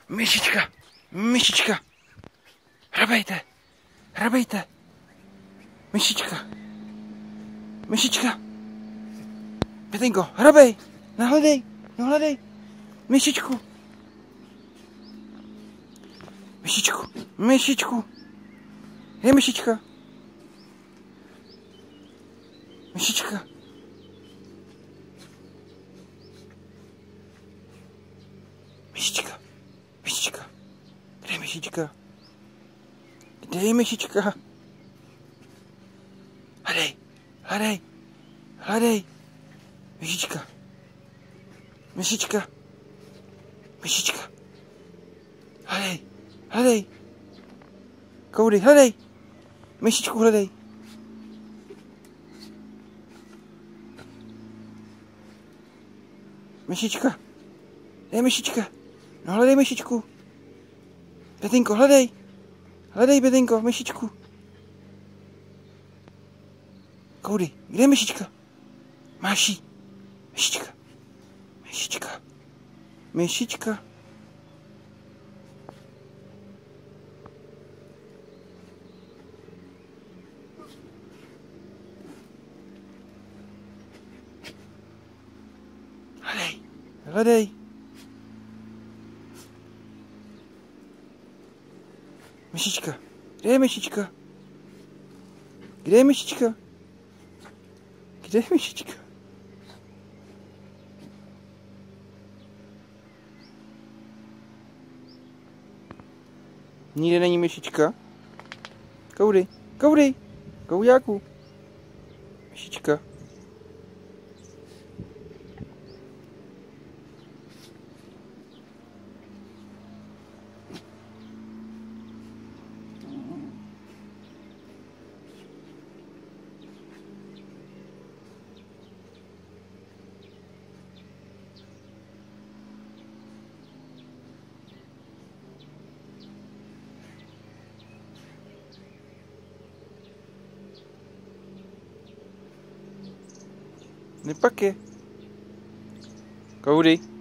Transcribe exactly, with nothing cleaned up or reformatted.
Myšička, myšička. Hrabejte, hrabejte. Myšička, myšička. Petinko, hrabej, nahledej, nahledej. Myšičku. Myšičku, myšičku. Je myšička. Myšička. Myšička. Myšička. Kde je myšička? Kde je myšička? Hledej, hledej, hledej. Myšička. Myšička. Myšička. Hledej, hledej. Koudy, hledej. Myšičku hledej. Myšička. Kde je myšička? No hledej myšičku. Petinko, hledej. Hledej, Petinko, myšičku. Koudy, kde je myšička? Máš jí. Myšička. Myšička. Myšička. Hledej. Hledej. Myšička. Kde je myšička? Kde je myšička? Kde je myšička? Nikde není myšička. Koudy, koudy, kouďáku. Myšička. Nepak je. Koudy.